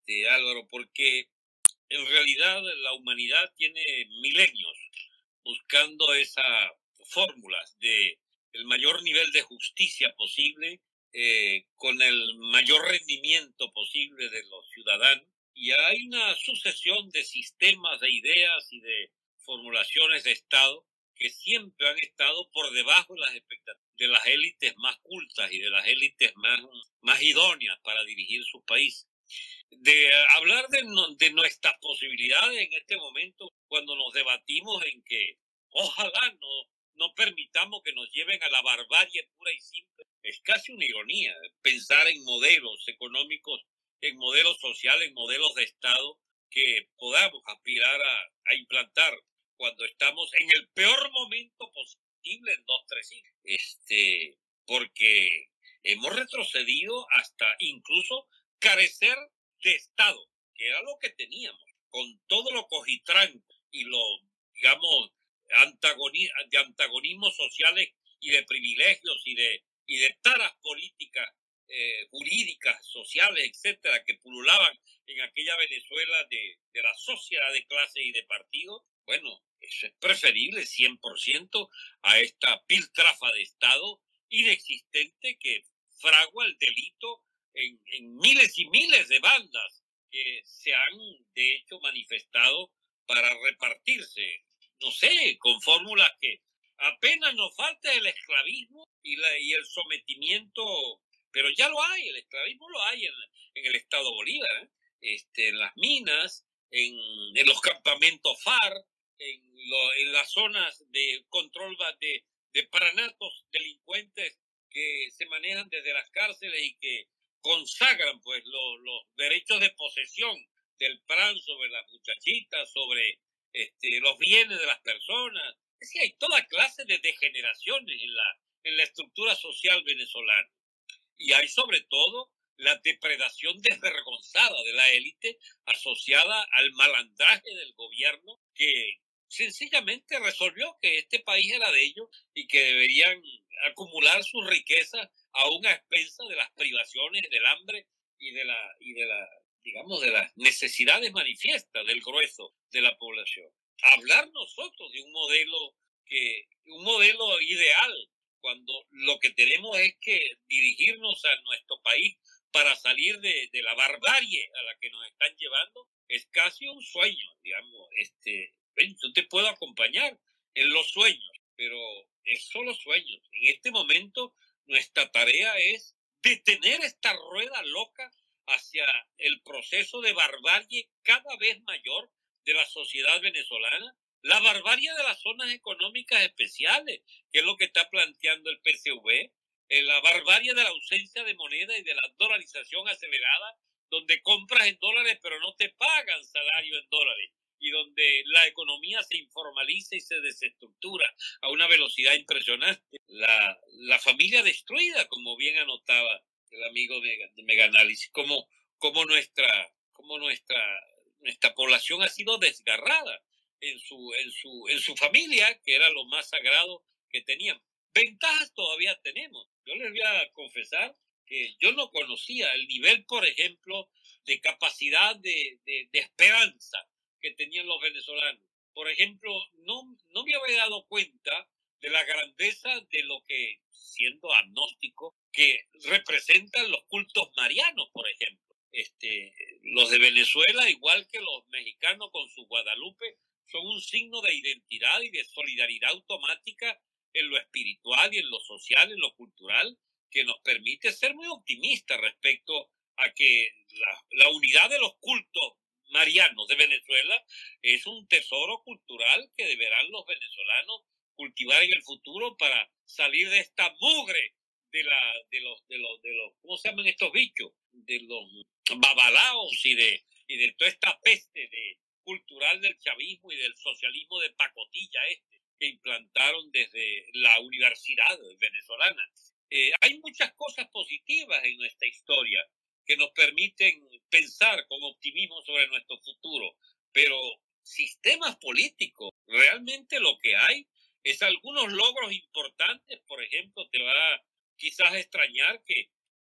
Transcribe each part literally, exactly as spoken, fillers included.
este, Álvaro, porque en realidad la humanidad tiene milenios buscando esa fórmula de el mayor nivel de justicia posible, eh, con el mayor rendimiento posible de los ciudadanos. Y hay una sucesión de sistemas, de ideas y de formulaciones de Estado que siempre han estado por debajo de las expectativas de las élites más cultas y de las élites más, más idóneas para dirigir sus países. De hablar de, de nuestras posibilidades en este momento, cuando nos debatimos en que ojalá no, no permitamos que nos lleven a la barbarie pura y simple, es casi una ironía pensar en modelos económicos, en modelos sociales, en modelos de Estado que podamos aspirar a, a implantar cuando estamos en el peor momento posible en dos, tres siglos. Este, porque hemos retrocedido hasta incluso carecer de Estado, que era lo que teníamos, con todo lo cojitranco y lo, digamos, antagoni de antagonismos sociales y de privilegios y de, y de taras políticas, eh, jurídicas, sociales, etcétera, que pululaban en aquella Venezuela de, de la sociedad de clases y de partidos. Bueno, eso es preferible cien por ciento a esta piltrafa de Estado inexistente que fragua el delito en, en miles y miles de bandas que se han, de hecho, manifestado para repartirse, no sé, con fórmulas que apenas nos falta el esclavismo y, la, y el sometimiento, pero ya lo hay, el esclavismo lo hay en, en el Estado Bolívar, ¿eh? este, en las minas, en, en los campamentos FARC, en, lo, en las zonas de control de, de paranatos delincuentes que se manejan desde las cárceles y que consagran pues los, los derechos de posesión del P R A N sobre las muchachitas, sobre este, los bienes de las personas. Es decir, hay toda clase de degeneraciones en la, en la estructura social venezolana. Y hay sobre todo la depredación desvergonzada de la élite asociada al malandraje del gobierno, que sencillamente resolvió que este país era de ellos y que deberían acumular sus riquezas aún a expensas de las privaciones, del hambre y de la, y de la, digamos, de las necesidades manifiestas del grueso de la población. Hablar nosotros de un modelo que, un modelo ideal, cuando lo que tenemos es que dirigirnos a nuestro país para salir de, de la barbarie a la que nos están llevando, es casi un sueño, digamos. Este, yo te puedo acompañar en los sueños, pero es solo sueños. En este momento nuestra tarea es detener esta rueda loca hacia el proceso de barbarie cada vez mayor de la sociedad venezolana, la barbarie de las zonas económicas especiales, que es lo que está planteando el P C V, eh, la barbarie de la ausencia de moneda y de la dolarización acelerada, donde compras en dólares pero no te pagan salario en dólares, y donde la economía se informaliza y se desestructura a una velocidad impresionante. La, la familia destruida, como bien anotaba el amigo de, de Meganálisis, como, como, nuestra, como nuestra, nuestra población ha sido desgarrada en su, en, su, en su familia, que era lo más sagrado que teníamos. Ventajas todavía tenemos. Yo les voy a confesar que yo no conocía el nivel, por ejemplo, de capacidad de, de, de esperanza que tenían los venezolanos. Por ejemplo, no, no me había dado cuenta de la grandeza de lo que, siendo agnóstico, que representan los cultos marianos, por ejemplo. Este, los de Venezuela, igual que los mexicanos con su Guadalupe, son un signo de identidad y de solidaridad automática en lo espiritual y en lo social, en lo cultural, que nos permite ser muy optimistas respecto a que la, la unidad de los cultos marianos de Venezuela es un tesoro cultural que deberán los venezolanos cultivar en el futuro para salir de esta mugre de la de los de los de los ¿cómo se llaman estos bichos? De los babalaos y de y de toda esta peste de cultural del chavismo y del socialismo de pacotilla este que implantaron desde la universidad venezolana. Eh, hay muchas cosas positivas en nuestra historia que nos permiten pensar con optimismo sobre nuestro futuro, pero sistemas políticos, realmente lo que hay es algunos logros importantes. Por ejemplo, te va a quizás extrañar que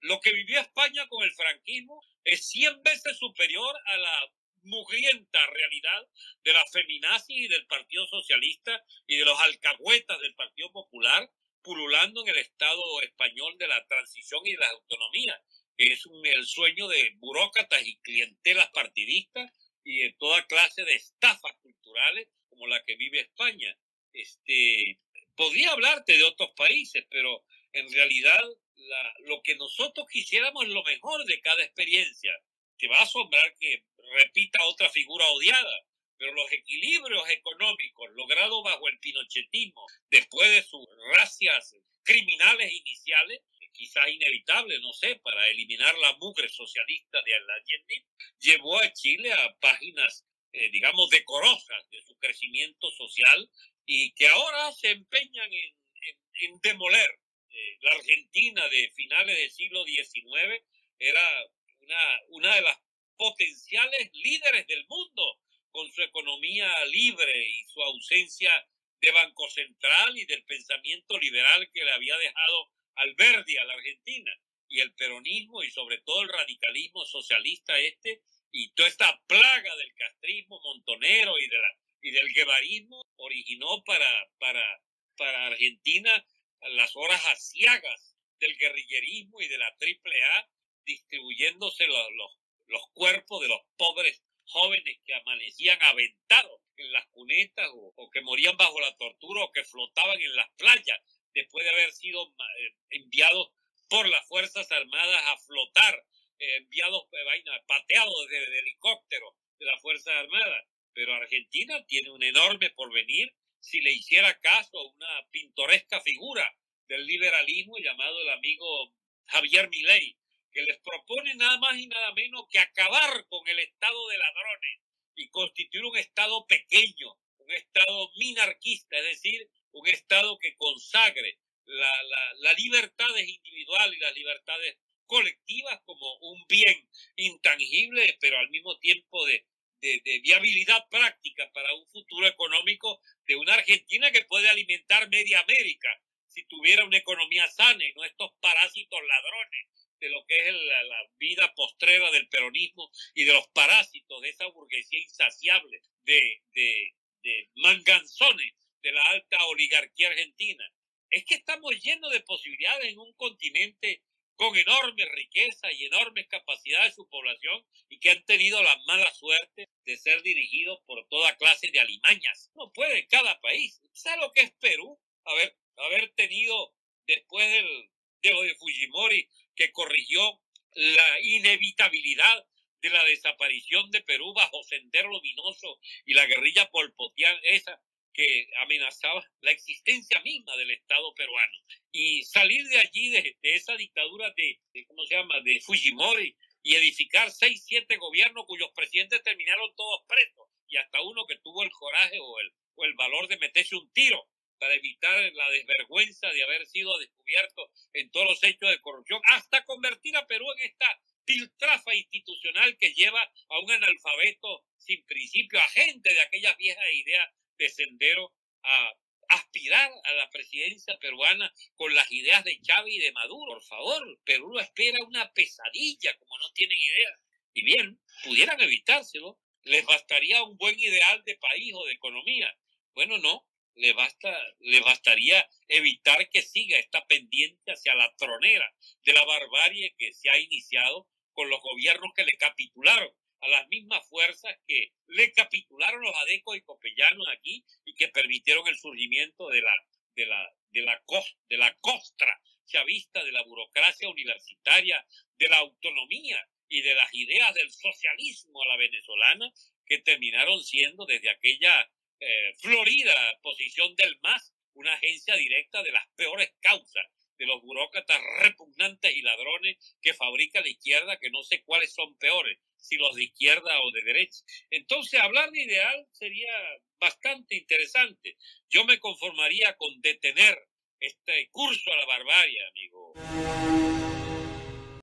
Lo que vivió España con el franquismo es cien veces superior a la mugrienta realidad de la feminazi y del Partido Socialista y de los alcahuetas del Partido Popular pululando en el Estado español de la transición y de la autonomía, que es un, el sueño de burócratas y clientelas partidistas y de toda clase de estafas culturales como la que vive España. Este, podría hablarte de otros países, pero en realidad la, lo que nosotros quisiéramos es lo mejor de cada experiencia. Te va a asombrar que repita otra figura odiada, pero los equilibrios económicos logrados bajo el pinochetismo, después de sus racias criminales iniciales, quizás inevitables, no sé, para eliminar la mugre socialista de Allende, llevó a Chile a páginas, eh, digamos, decorosas de su crecimiento social y que ahora se empeñan en, en, en demoler. Eh, la Argentina de finales del siglo diecinueve era una, una de las potenciales líderes del mundo, con su economía libre y su ausencia de Banco Central y del pensamiento liberal que le había dejado Alberdi a la Argentina. Y el peronismo y sobre todo el radicalismo socialista este y toda esta plaga del castrismo montonero y, de la, y del guevarismo originó para, para, para Argentina las horas aciagas del guerrillerismo y de la triple A, distribuyéndose los, los, los cuerpos de los pobres jóvenes que amanecían aventados en las cunetas o, o que morían bajo la tortura o que flotaban en las playas después de haber sido eh, enviados por las Fuerzas Armadas a flotar, eh, enviados eh, vaina, pateados desde de helicópteros de las Fuerzas Armadas. Pero Argentina tiene un enorme porvenir si le hiciera caso a una pintoresca figura del liberalismo llamado el amigo Javier Milei, que les propone nada más y nada menos que acabar con el estado de ladrones y constituir un estado pequeño, un estado minarquista, es decir, un estado que consagre la, la, la libertad individual y las libertades colectivas como un bien intangible, pero al mismo tiempo de, de, de viabilidad práctica para un futuro económico de una Argentina que puede alimentar media América si tuviera una economía sana y no estos parásitos ladrones de lo que es la, la vida postrera del peronismo y de los parásitos de esa burguesía insaciable de, de, de manganzones de la alta oligarquía argentina. Es que estamos llenos de posibilidades en un continente con enorme riqueza y enormes capacidades de su población y que han tenido la mala suerte de ser dirigidos por toda clase de alimañas. No puede cada país. ¿Sabe lo que es Perú? Haber, haber tenido después del, de lo de Fujimori, que corrigió la inevitabilidad de la desaparición de Perú bajo Sendero Luminoso y la guerrilla polpotiana esa que amenazaba la existencia misma del Estado peruano. Y salir de allí, de, de esa dictadura de, de, ¿cómo se llama?, de Fujimori, y edificar seis, siete gobiernos cuyos presidentes terminaron todos presos, y hasta uno que tuvo el coraje o el, o el valor de meterse un tiro para evitar la desvergüenza de haber sido descubierto en todos los hechos de corrupción, hasta convertir a Perú en esta piltrafa institucional que lleva a un analfabeto sin principio, a gente de aquellas viejas ideas de Sendero, a aspirar a la presidencia peruana con las ideas de Chávez y de Maduro. Por favor, Perú lo espera una pesadilla, como no tienen idea. Y bien, pudieran evitárselo, les bastaría un buen ideal de país o de economía. Bueno, no. Le basta, le bastaría evitar que siga esta pendiente hacia la tronera de la barbarie que se ha iniciado con los gobiernos que le capitularon a las mismas fuerzas que le capitularon los adecos y copellanos aquí y que permitieron el surgimiento de la, de la, de la, cos, de la costra chavista, de la burocracia universitaria, de la autonomía y de las ideas del socialismo a la venezolana, que terminaron siendo desde aquella Eh, florida posición del M A S, una agencia directa de las peores causas de los burócratas repugnantes y ladrones que fabrica la izquierda, que no sé cuáles son peores, si los de izquierda o de derecha. Entonces, hablar de ideal sería bastante interesante. Yo me conformaría con detener este curso a la barbarie, amigo.